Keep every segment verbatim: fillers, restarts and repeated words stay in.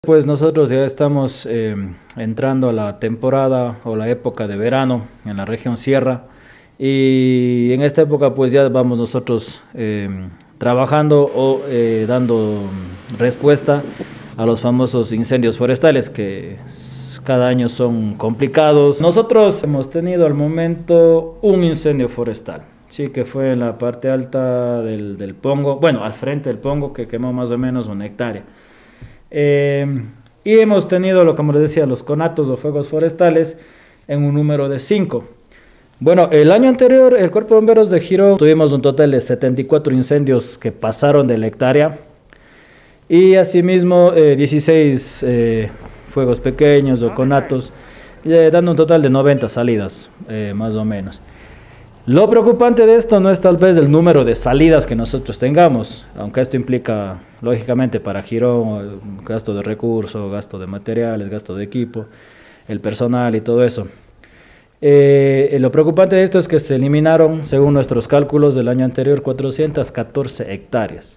Pues nosotros ya estamos eh, entrando a la temporada o la época de verano en la región Sierra, y en esta época pues ya vamos nosotros eh, trabajando o eh, dando respuesta a los famosos incendios forestales que cada año son complicados. Nosotros hemos tenido al momento un incendio forestal, sí, que fue en la parte alta del, del Pongo, bueno, al frente del Pongo, que quemó más o menos una hectárea. Eh, y hemos tenido, lo como les decía, los conatos o fuegos forestales en un número de cinco. Bueno, el año anterior el Cuerpo de Bomberos de Girón tuvimos un total de setenta y cuatro incendios que pasaron de la hectárea, y asimismo eh, dieciséis eh, fuegos pequeños o conatos, eh, dando un total de noventa salidas, eh, más o menos. Lo preocupante de esto no es tal vez el número de salidas que nosotros tengamos, aunque esto implica, lógicamente, para Girón, gasto de recursos, gasto de materiales, gasto de equipo, el personal y todo eso. Eh, lo preocupante de esto es que se eliminaron, según nuestros cálculos del año anterior, cuatrocientas catorce hectáreas.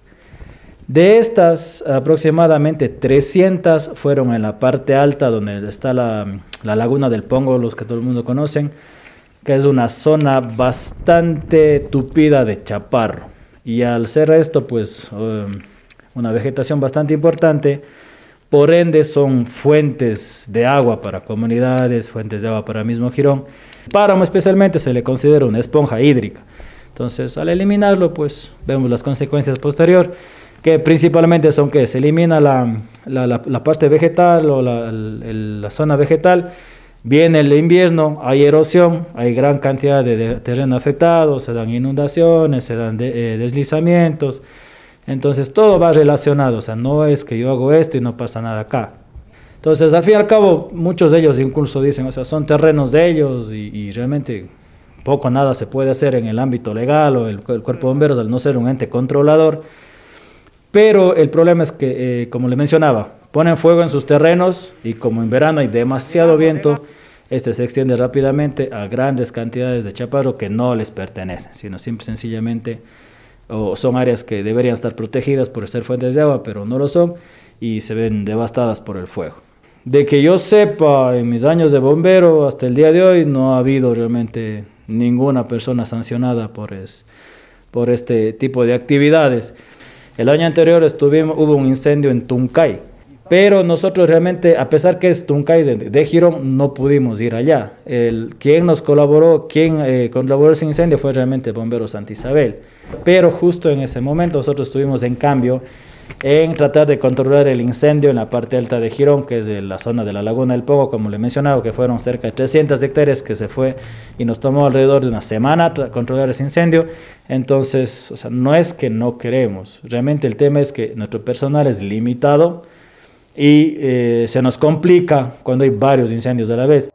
De estas, aproximadamente trescientas fueron en la parte alta, donde está la, la laguna del Pongo, los que todo el mundo conocen, que es una zona bastante tupida de chaparro, y al ser esto pues um, una vegetación bastante importante, por ende son fuentes de agua para comunidades, fuentes de agua para el mismo Girón. Páramo especialmente se le considera una esponja hídrica, entonces al eliminarlo pues vemos las consecuencias posteriores, que principalmente son que se elimina la, la, la, la parte vegetal o la, el, la zona vegetal. Viene el invierno, hay erosión, hay gran cantidad de, de terreno afectado, se dan inundaciones, se dan de, eh, deslizamientos, entonces todo va relacionado, o sea, no es que yo hago esto y no pasa nada acá. Entonces, al fin y al cabo, muchos de ellos incluso dicen, o sea, son terrenos de ellos, y, y realmente poco o nada se puede hacer en el ámbito legal, o el, el Cuerpo de Bomberos, al no ser un ente controlador. Pero el problema es que, eh, como le mencionaba, ponen fuego en sus terrenos, y como en verano hay demasiado viento, este se extiende rápidamente a grandes cantidades de chaparro que no les pertenecen, sino simple sencillamente o son áreas que deberían estar protegidas por ser fuentes de agua, pero no lo son, y se ven devastadas por el fuego. De que yo sepa, en mis años de bombero hasta el día de hoy no ha habido realmente ninguna persona sancionada por, es, por este tipo de actividades. El año anterior estuvimos, hubo un incendio en Tuncay, pero nosotros realmente, a pesar que es Tuncay de, de Girón, no pudimos ir allá. El, quien nos colaboró, quien eh, colaboró ese incendio fue realmente Bomberos Santa Isabel. Pero justo en ese momento nosotros estuvimos en cambio en tratar de controlar el incendio en la parte alta de Girón, que es de la zona de la Laguna del Pongo, como le he mencionado, que fueron cerca de trescientas hectáreas que se fue, y nos tomó alrededor de una semana controlar ese incendio. Entonces, o sea, no es que no queremos, realmente el tema es que nuestro personal es limitado, y eh, se nos complica cuando hay varios incendios a la vez.